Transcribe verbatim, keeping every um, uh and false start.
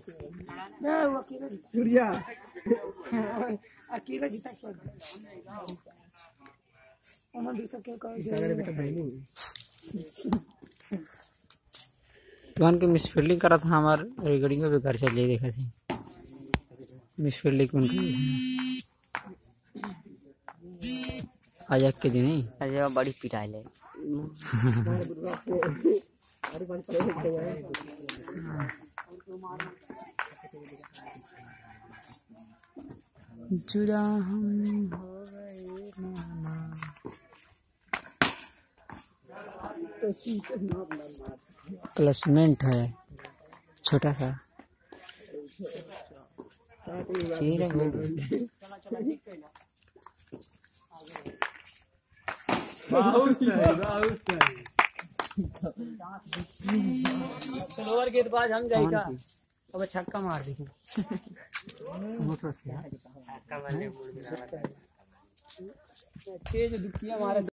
वो अकेला सूर्या अकेला जीता क्या उन्होंने दूसरा क्या कहा बेटा बहनी तुहान के मिस फील्डिंग करा था हमार रिकॉर्डिंग में भी घर चल जाए देखा थी मिस फील्डिंग उनकी आज के दिन ही आज बड़ी पिटाई ले जुदा हम हो गए मामा प्लेसमेंट है छोटा सा ठीक है स्लोअर गेंदबाज हम जाएगा अब छक्का मार दी तेज दुखिया हमारा